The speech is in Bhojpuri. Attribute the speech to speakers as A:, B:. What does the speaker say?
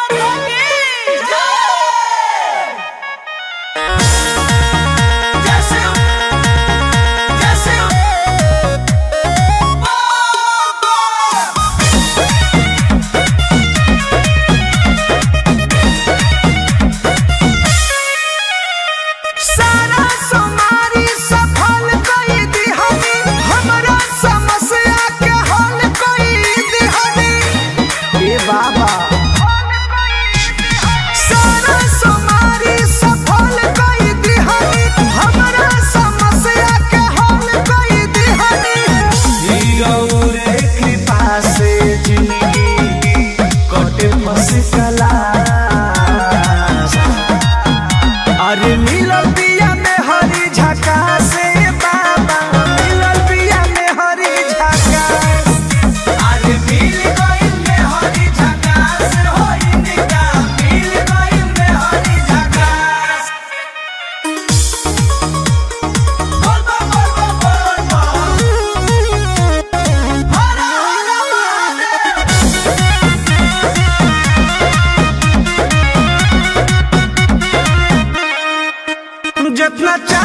A: अरे मिलल बिया में हरी झका से बाबा, मिलल बिया में हरी झका। अरे मिल गइल में हरी झका से होई निका, मिल गइल में हरी झका। बोल बोल बोल बोल बोल हरा हरा जितना